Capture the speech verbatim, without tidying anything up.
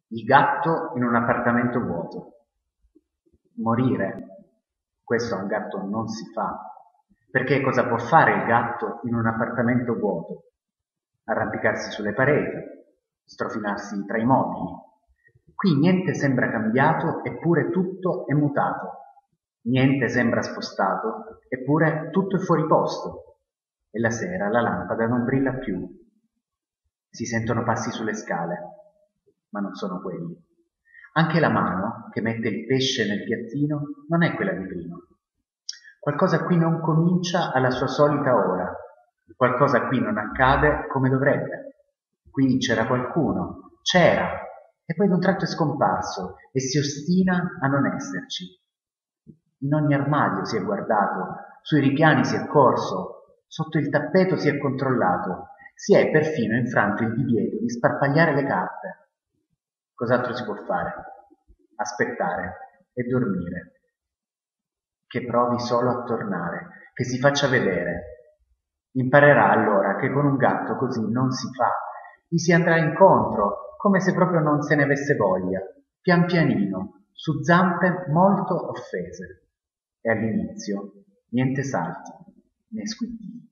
Il gatto in un appartamento vuoto. Morire. Questo a un gatto non si fa. Perché cosa può fare il gatto in un appartamento vuoto? Arrampicarsi sulle pareti, strofinarsi tra i mobili. Qui niente sembra cambiato, eppure tutto è mutato. Niente sembra spostato, eppure tutto è fuori posto. E la sera la lampada non brilla più. Si sentono passi sulle scale, ma non sono quelli. Anche la mano che mette il pesce nel piattino non è quella di prima. Qualcosa qui non comincia alla sua solita ora. Qualcosa qui non accade come dovrebbe. Qui c'era qualcuno, c'era, e poi d'un tratto è scomparso e si ostina a non esserci. In ogni armadio si è guardato, sui ripiani si è corso, sotto il tappeto si è controllato, si è perfino infranto il divieto di sparpagliare le carte. Cos'altro si può fare? Aspettare e dormire. Che provi solo a tornare, che si faccia vedere. Imparerà allora che con un gatto così non si fa. Gli si andrà incontro, come se proprio non se ne avesse voglia, pian pianino, su zampe molto offese. E all'inizio niente salti né squittini.